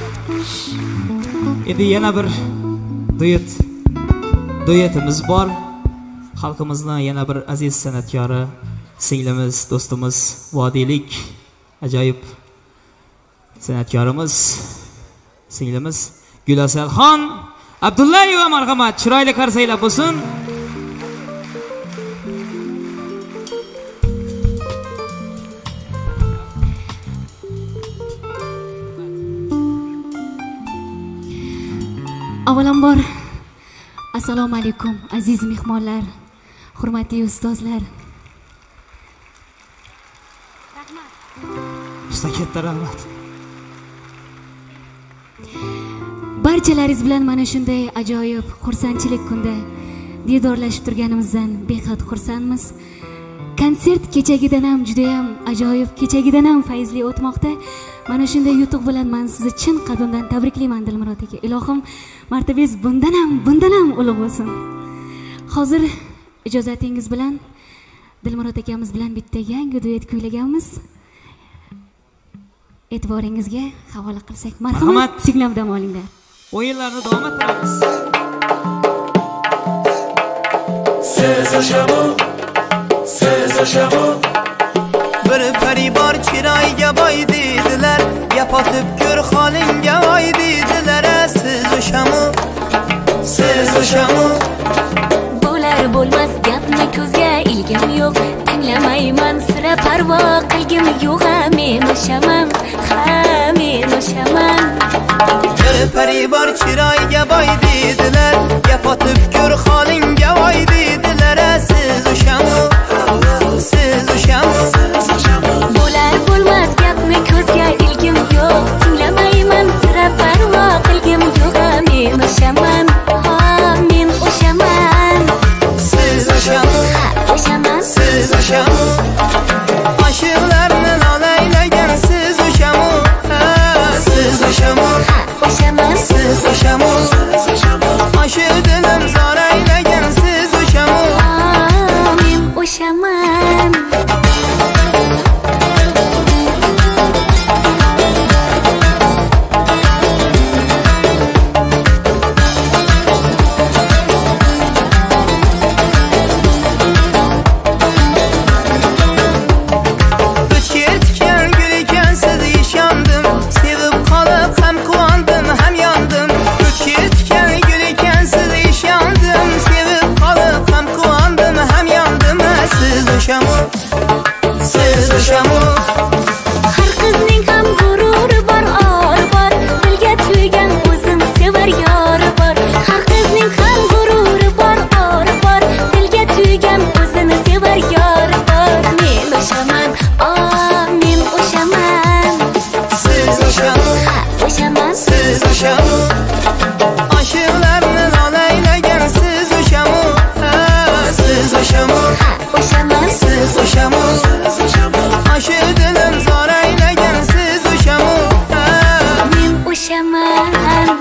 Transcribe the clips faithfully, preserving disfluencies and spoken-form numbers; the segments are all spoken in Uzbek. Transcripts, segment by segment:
Endi yana bir duet duetimiz bor. Xalqimizning yana bir aziz san'atkori, singlimiz, do'stimiz, vodiylik ajoyib san'atkorimiz, singlimiz Gulasalxon Abdullayeva marhamat, chiroyli qarsanglar bo'lsin. Avvalambor assalomu alaykum aziz mehmonlar, hurmatli ustozlar. Rahmat. Usta katta rahmat. Barchalaringiz bilan mana shunday ajoyib xursandchilik kunda diydorlashib turganimizdan behad xursandmiz. Konsert kechagidan ham juda ham ajoyib, kechagidan ham fayzli o'tmoqda. Mana shunday yutuq bilan men sizni chin qalbimdan tabriklayman Dilmurod aka. Ilohim martabangiz bundan ham, bundan ham ulug' bo'lsin. Hozir ijozatingiz bilan Dilmurod akamiz bilan bitta yangi duet kuylaganmiz. E'tiboringizga havola qilsak, marhamat, signal dam olinglar. O'yinlarni davom ettiramiz. Siz o'shamu, siz o'shamu. Bir pari bor chiroyga boy dedilar, yapotib ko'r holingga voy dedilar. Siz o'shamu, siz o'shamu. Bo'lar bo'lmas gapni ko'zga ilgim yo'q, tinglamayman sira parvo qilgim yo'q. Men o'shaman, ha men o'shaman. Bir pari bor chiroyga boy dedilar, yapotib ko'r holingga voy dedilar. Siz o'shamu, siz o'shamu. Bo'lar bo'lmas gapni ko'zga ilgim yo'q, tinglamayman sira parvo qilgim yo'q. Men o'shaman, ha men o'shaman. Siz o'shamu, o'shaman, siz o'shamu. Oshiqlarni lolaylagan siz o'shamu, siz o'shamu, o'shaman, siz o'shamu. Oshiq dilim zoraylagan siz o'shamu, men o'shaman. siz o'shamu. Har qizning ham g'ururi bor, ori bor, dilga tuygan o'zin sevar yori bor. Har qizning ham g'ururi bor, ori bor, dilga tuygan o'zini sevar yori bor. Men o'shaman, oh men o'shaman. Siz o'shamu, o'shaman, siz o'shamu. Oshiqlarni lolaylagan siz o'shamu, siz o'shamu. o'shaman, siz o'shamu. Oshiq dilim zoraylagan siz o'shamu, men o'shaman.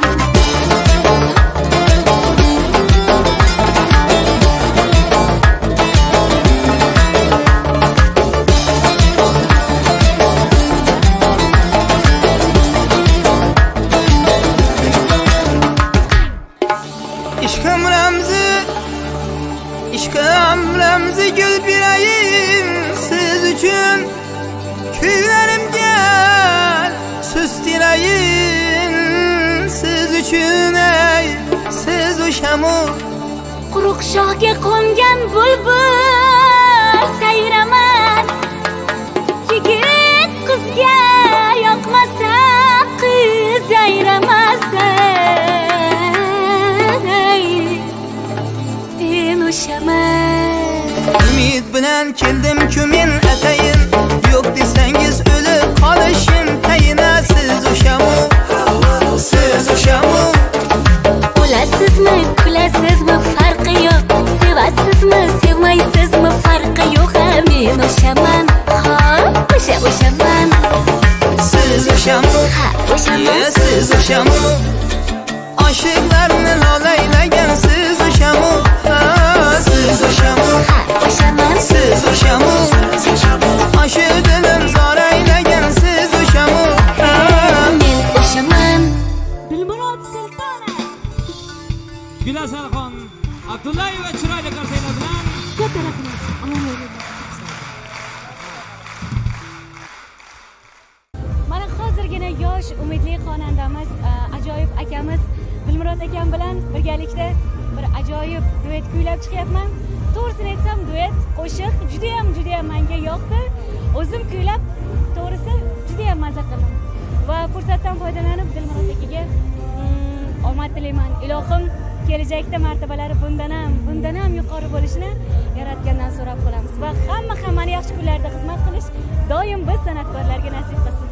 ishqim ramzi, ishqim ramzi gul birayim siz uchun. Kuylarimga so'z tirayin siz uchun, ey siz o'shamu. Quruq shoxga qo'ngan bulbul sayramas, yigit qizga yoqmasa qiz ayramas. Men o'shaman. Umid bilan keldim-ku men atayin, yo'q desangiz o'lib qolishim tayin. Siz o'shamu, siz o'shamu. O'lasizmi, kulasizmi farqi yo'q, sevasizmi, sevmaysizmi farqi yo'q. Men o'shaman, ha o'sha o'shaman. Siz o'shamu, ha o'shaman, siz o'shamu. Oshiqlarni lolaylagan siz o'shamu, siz o'shamu, o'shaman, siz o'shamu. Oshiq dilim zoraylagan siz o'shamu, men o'shaman. Gulasalxon Abdullayeva chiroyli qarsaylar bilan katta rahmat. Alloh yo'lida. Mana hozirgina yosh umidli xonandamiz, ajoyib akamiz Dilmurod akam bilan birgalikda bir ajoyib duet kuylab chiqyapman. To'g'risini aytsam, duet, qo'shiq juda ham juda ham menga yoqdi. O'zim kuylab, to'g'risi juda ham mazza qildim. Va fursatdan foydalanib Dilmurod akaga omad tilayman. Ilohim kelajakda martabalari bundan ham, bundan ham yuqori bo'lishini Yaratgandan so'rab qolamiz va hamma hammani yaxshi kunlarda xizmat qilish doim biz san'atkorlarga nasib qilsin.